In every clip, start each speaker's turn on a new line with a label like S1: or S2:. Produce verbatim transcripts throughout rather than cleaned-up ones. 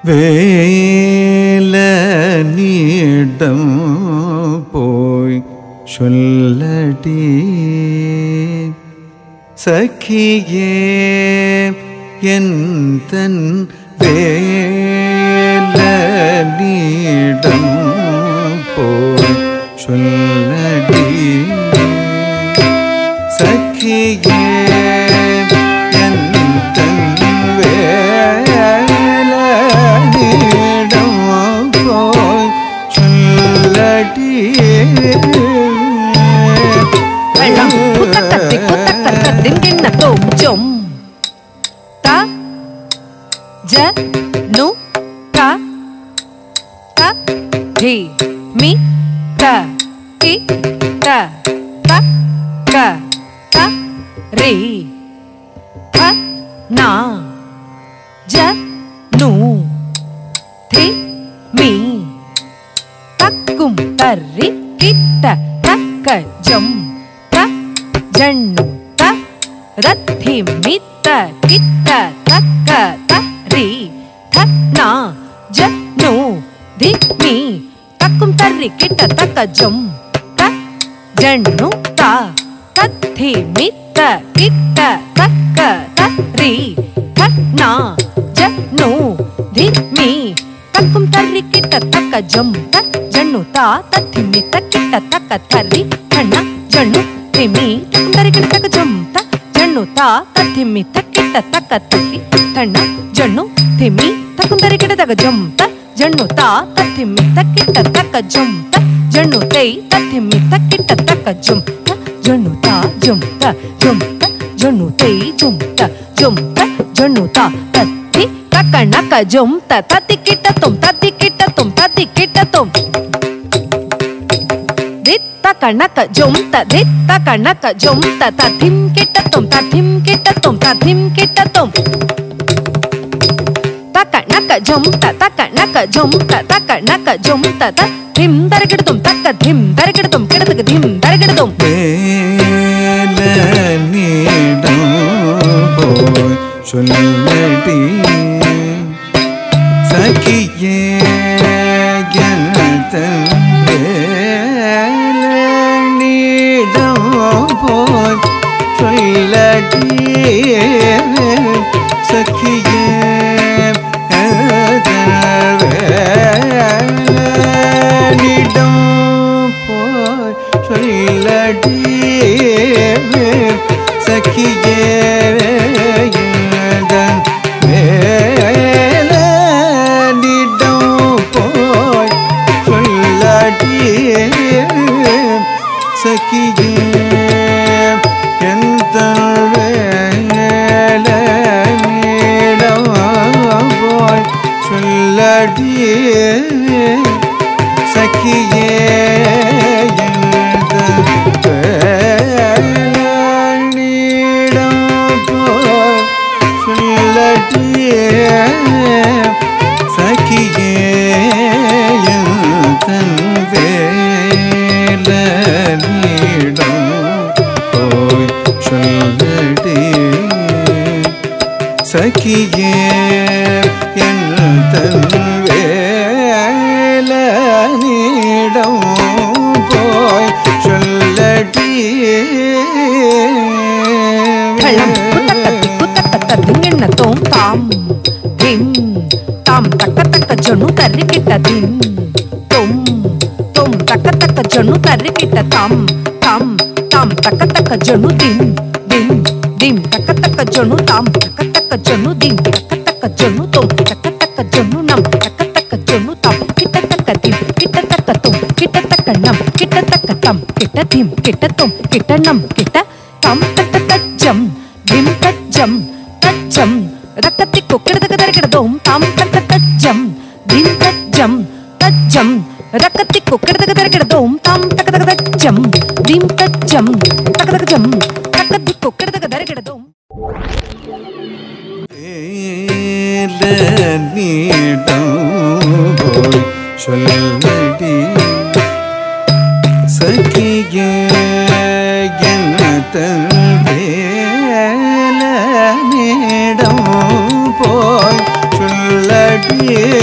S1: வேலனிடம் போய் சொல்லடி சகியே என் தன் வேலனிடம் போய் சொல்லடி சகியே என் தன் வேலனிடம் போய் சொல்லடி
S2: வெள்ளம் குத்தக்கத்தி குத்தக்கத்தின் கிண்ணத்தோம் ஜொம் த ஜ நு த த தி மி த கி த த க த ரி த நா ஜ நு தி மி தக்கும் தர்ரி கிட்ட தக்க ஜம் த ஜண்ணு த ரத்தி மித்த கிட்ட தக்க தரி த நா ஜ நு தி மி தக்கும் தர்ரி கிட்ட தக்க ஜம் த ஜண்ணு த தத்தி மித்த கிட்ட தக்க தரி த நா ஜ நு தி மி தக்கும் தர்ரி கிட்ட தக்க ஜம் த ஜண்ணு த தத்தி மித்த கிட்ட தக்க தரி த நா ஜண்ணு தி மி தக்கும் தர்ரி கிட்ட தக்க ஜம் த ஜண்ணு த தத்தி மித்த கிட்ட தக்க தரி த நா ஜண்ணு தி மி தக்கும் தர்ரி கிட்ட தக்க ஜம் த ஜண்ணு த தத்தி மித்த கிட்ட தக்க ஜம் த ஜண்ணு தை தத்தி மித்த கிட்ட தக்க ஜம் த ஜண்ணு த ஜம் த ஜம் த ஜண்ணு தை ஜம் த ஜம் த ஜண்ணு த தத்தி தக்க நக்க ஜம் த தத்தி கிட்ட தும் தத்தி கிட்ட தும் தத்தி கிட்ட தும் தித்த கணக்க ஜம் த தித்த கணக்க ஜம் த தத்திம் கிட்ட தும் தத்திம் கிட்ட தும் தத்திம் கிட்ட தும் தக்க நக்க ஜம் த தக்க நக்க ஜம் த தக்க நக்க ஜம் த த திம் தரகிடுதும் தக்க திம் தரகிடுதும் கிடதுக்கு திம் தரகிடுதும்
S1: வேலனிடம் போய் சொல்லடி சகியே என் தன் வேலனிடம் போய் சொல்லடி சகியே வேலனிடம் போய் சொல்லடி சகியே சகியே எந்த வேலனிடம் போய் சொல்லடி சகியே எந்த வேலனிடம் போய் சொல்லடி சகியே எந்த வேலனிடம் போய் சொல்லடி சகியே என் தன் வேலனிடம் போய் சொல்லடி
S2: வெள்ளம் குத்தக்கத்தி குத்தக்கத்தின் கிண்ணத்தோம் தாம் திம் தாம் தக்க தக்க ஜொன்னு தர்ரி கிட்ட திம் தொம் தொம் தக்க தக்க ஜொன்னு தர்ரி கிட்ட தாம் தாம் தாம் தக்க தக்க ஜொன்னு திம் திம் திம் தக்க தக்க ஜொன்னு தாம் தக்க தக்க ஜொன்னு திம் தக்க தக்க ஜொன்னு தொம் தக்க தக்க ஜொன்னு நம் தக்க தக்க ஜொன்னு தாம் கிட்ட தக்க திம் கிட்ட தக்க தொம் கிட்ட தக்க நம் கிட்ட தக்க தம் கிட்ட திம் கிட்ட தொம் கிட்ட நம் கிட்ட தம் தக்க தஜம் திம் தஜம் தஜம் ரக்கத்தி கொக்கிடதக தரகிடதோம் தாம் தக்க தஜம் திம் தஜம் தஜம் ரக்கத்தி கொக்கிடதக தரகிடதோம் தாம் தக்க தக்க தஜம் திம் தஜம் தக்க தக்க ஜம் ரக்கத்தி கொக்கிடதக தரகிடதோம்
S1: வேலனிடம் போய் சொல்லடி சகியே என் தன் வேலனிடம் போய் சொல்லடி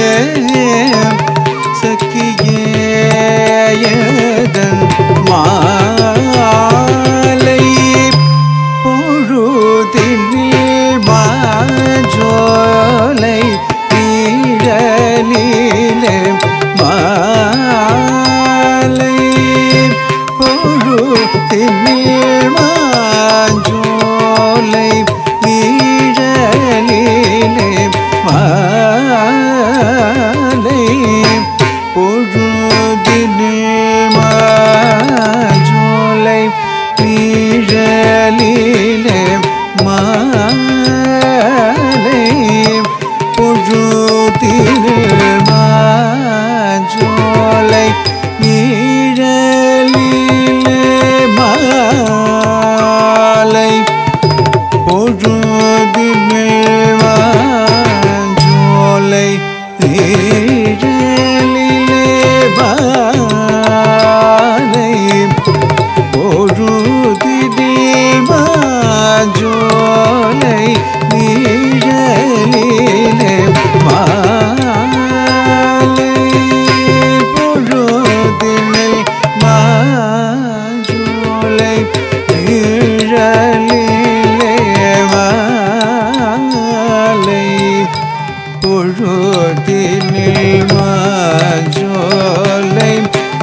S1: பொழுதினில் மாஞ்சோலை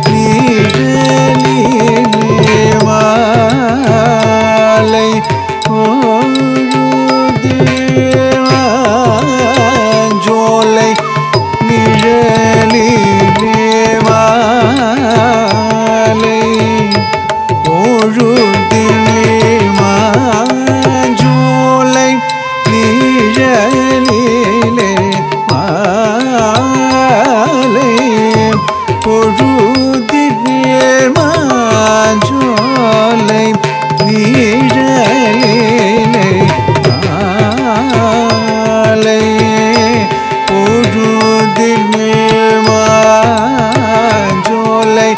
S1: நீழலிலே மாலை பொழுதில் மாஞ்சோலை நிழலிலே மாலை பொழுதினில் மாஞ்சோலை நிழலிலே மாலை பொழுதினில் மாஞ்சோலை நிழலிலே மாலை பொழுதினில் மாஞ்சோலை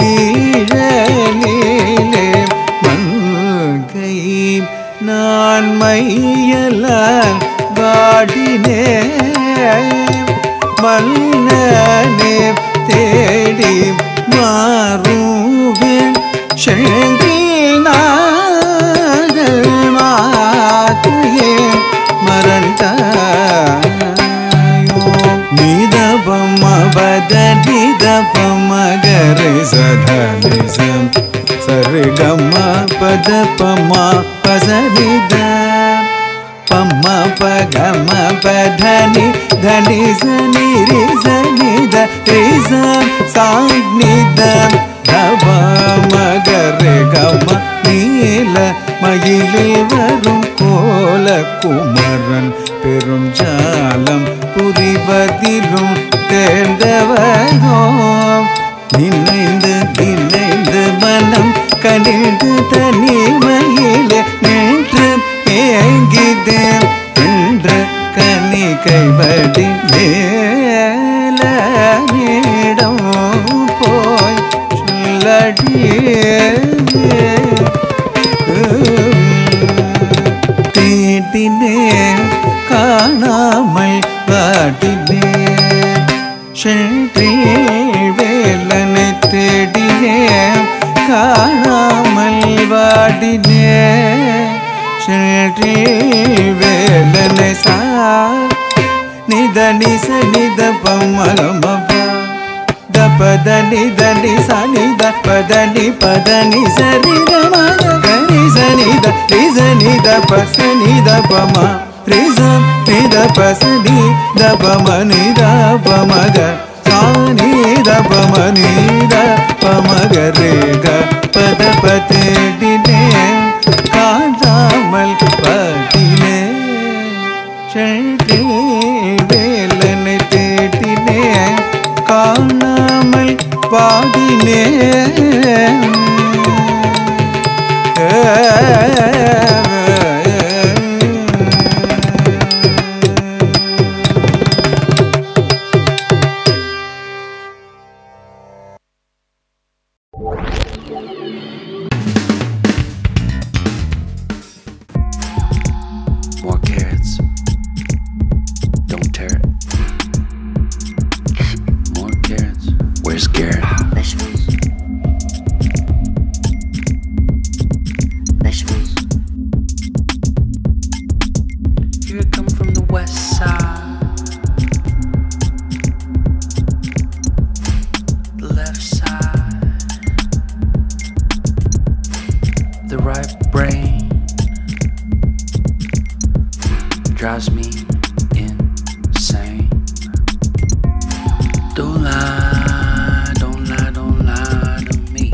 S1: நிழலிலே மங்கை நான் மையலால் வாடினேன் மன்னனே தேடி மாறுவேன் செழில் நாங்கள் மாத்துயே மரண்டாயோ நிதபம் பத நிதபம் மகரை சதனிசம் சரிகம பத பமா பசனித பம்ம பகம பதனி தனி சனி ரி சனித ரிச சாக்னித தவ மகரை கம நீல மயிலில் வரும் கோல குமரன் பெரும் ஜாலம் புரிவதிலும் தேர்ந்தவனோ நினைந்து நினைந்து மனம் கனிந்து தனிமையிலே நின்று ஏங்கிதேன் என்று கனி கைவடி மேலிடம் போய் சொல்லடியே தேடினேன் காணாமல் வாடினேன் சென்றில் வேலனை தேடினேன் காணாமல் வாடினேன் சென்றில் வேலனை சா நித நிச நித பம்மகமபா பத நித நிச நித பத நி பத நி சரி மக கரி சனித ரிச நித பச நித பம ரிச நித பச நித பம நித பமக சானி த பம நித பமக ரேக பத பதடினே காணாமல் பாடினே சென்றே வேலனை தேடினே காணாமல் பாடினே
S3: More carrots. Don't tear it. More carrots. Where's Garrett?
S4: Vegetables. Vegetables.
S3: Here I come from the west side. The left side. The right brain drives me insane. Don't lie, don't lie, don't lie to me.